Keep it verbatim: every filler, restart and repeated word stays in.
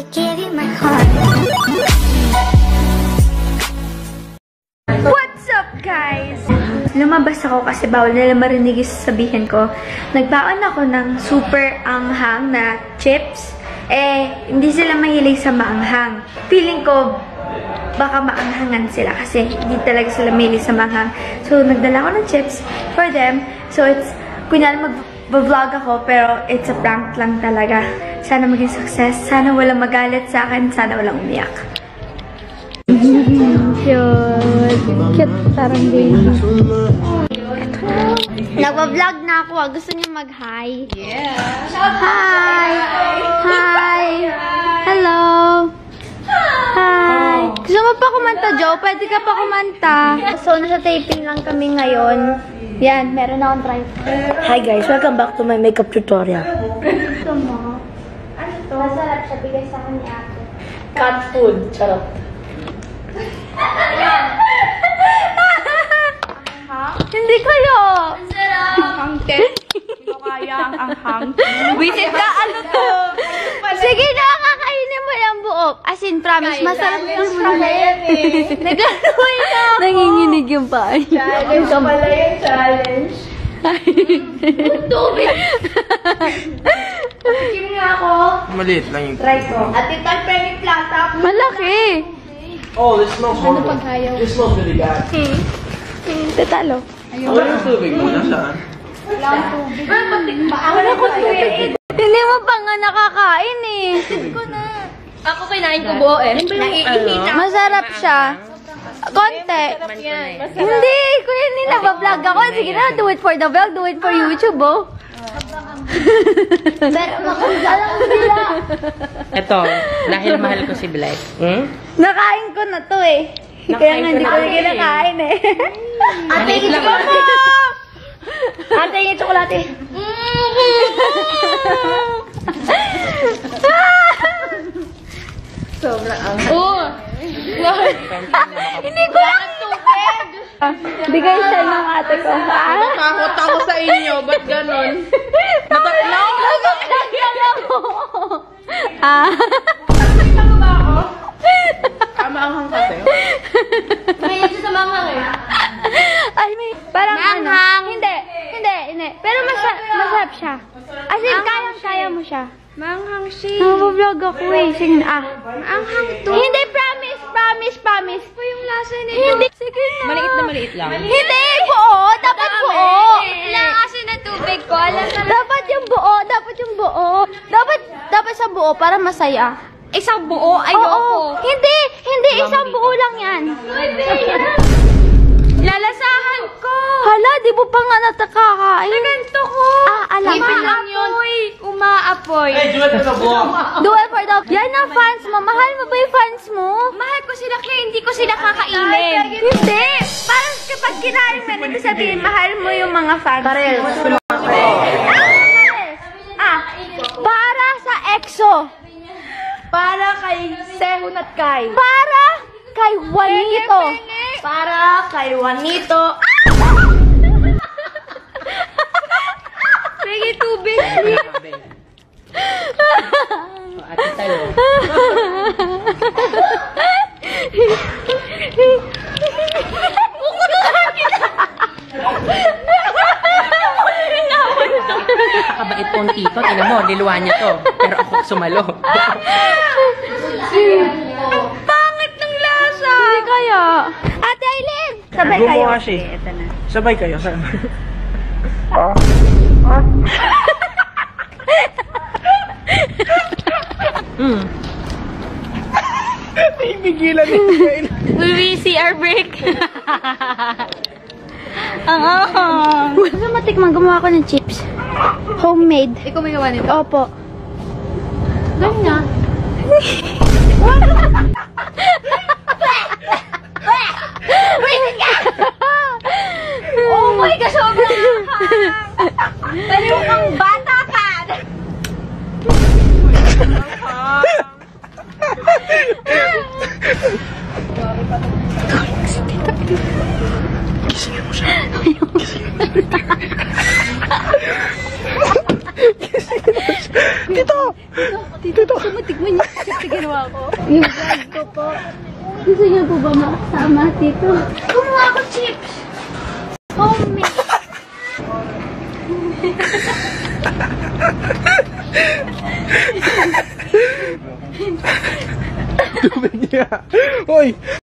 give you my heart. What's up, guys? Lumabas ako kasi bawal nila marinig yung sasabihin ko. Nagbaon ako ng super anghang na chips. Eh, hindi sila mahilig sa maanghang. Feeling ko, baka maanghangan sila kasi hindi talaga sila mahilig sa maanghang. So, nagdala ako ng chips for them. So, it's, kunyari mag-vlog ako, pero it's a prank lang talaga. Sana maging success. Sana walang magalit sa akin. Sana walang umiyak. Cute. Cute. Parang baby. Nagpa-vlog na ako. Gusto niyo mag-hi? Yeah. Hi. Hi. Hello. Hi. Gusto mo pa kumanta, Joe? Pwede ka pa kumanta. So, nasa taping lang kami ngayon. Yan, meron akong tripod. Hi guys, welcome back to my makeup tutorial. Gusto mo? Ano to? Masarap siya. Bigay sa akin ni ate. Cat food, charot. Hindi kayo. Ang sarap. Ang test. Hindi ko kaya ang anghang. Visit ka, ano to? Sige na, kakainin mo lang buo. As in, promise, masarap yung Kaya yan eh. naglalaway na ako. Nanginginig yung paa. Challenge pala yung challenge. Tubig. Kim nga ako. Maliit lang yung... Try ko. At ito ang pwedeng plata. Malaki. Oh, this smells horrible. paghayaw? This smells really bad. Tatalo. Wala yung tubig mo. Nasaan? Wala ang tubig. Ah, patik ba? Wala ko tubig. Hindi mo pa nga nakakain eh. ko na. Ako kinain ko buo eh. Naiihita. Masarap siya. Konti. Hindi, kuya, hindi nagbablog ako. Sige na, do it for the vlog, do it for YouTube, oh. Pero makasalang sila. Ito, dahil mahal ko si Black. Hmm? Nakain ko na to eh. Kaya nga hindi ko na kinakain eh. Ate, ito mo! Ate, yung tsokolate. Sobrang ang... Oo! Hindi ko lang tubig. Bigay siya ng ate ko. Takot ako sa inyo. Ba't ganon? Nataklang? Nataklang lang ako. Ah. Nakita mo ba ako? Tama ang hang kasi. Mahilig siya sa manghang eh. Ay, may parang Manghang. ano. Hindi, hindi, hindi. Pero masa masarap siya. As in, kayang-kaya mo siya. Manghang siya. Nag-vlog ako eh. Sige na, ah. Manghang to. Hindi, promise, promise, promise. Pa yung lasa nito. Hindi, sige na. Maliit na maliit lang. Hindi, buo. Dapat buo. Ilang kasi ng tubig ko. Alam na Dapat yung buo. Dapat yung buo. Dapat, dapat sa buo para masaya. isang buo. Ayoko. Oo. Hindi, hindi. Isang buo lang yan. Lalasahan ko. Hala, di mo pa nga natakakain. Ganto ko. Ah, alam ko. Ngipin lang yun. Umaapoy. Hey, do it for the vlog. Do it for the... Yan ang fans mo. Mahal mo ba yung fans mo? Mahal ko sila kaya hindi ko sila kakainin. Hindi. Parang kapag kinain mo, ibig sabihin, mahal mo yung mga fans Karel, mo. gusto mo ako. Ah, para sa EXO. Para kay Sehun at Kai. Para kay Juanito. Para kay Juanito. Pwede tubig. Ate tayo. Nakakabait pong tito. Tingnan mo, niluwa niya to. Pero ako sumalo. Pangit ng lasa. Hindi kaya. Ate Aileen. Sabay Go kayo. mo kasi. Sabay kayo. Saan? Mm. Ibigilan yung kain. Will we see our break? Ah. Gusto mo tikman, gumawa ko ng chips. Homemade. Ikaw may gawa nito? Opo. Gawin na. Oh my gosh, sobrang Paliw kang bata ka! Gisingin mo siya. Gisingin mo. Gisingin mo siya. Tito! Tito! Matigman niya. chips na ginawa ko. Yung vlog ko po. Gusto niyo po ba makasama dito? Gumawa ko chips! Homemade! Tubig niya. Hoy!